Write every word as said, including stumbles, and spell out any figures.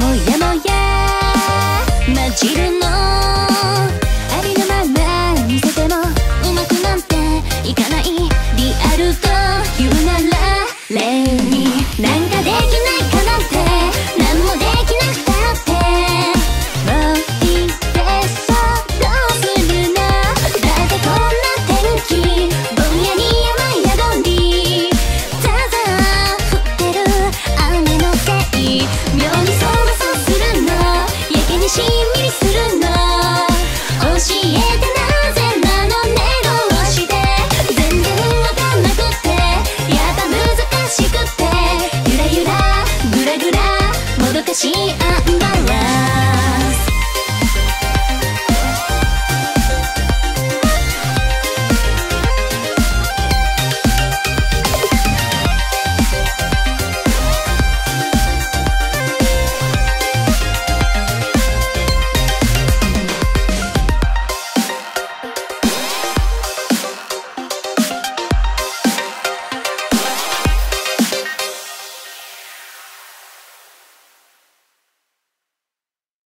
もやもや混じるのありのまま見せてもうまくなんていかないリアルと言うなら例になんかできないかなんて何もできなくたってもういいですどうするのだってこんな天気ぼんやり雨宿りザーザー降ってる雨のせい妙にそわそわするのやけにしんみりするの教えてなぜなのねどうして全然わかんなくってやっぱ難しくてゆらゆらぐらぐらもどかしいあん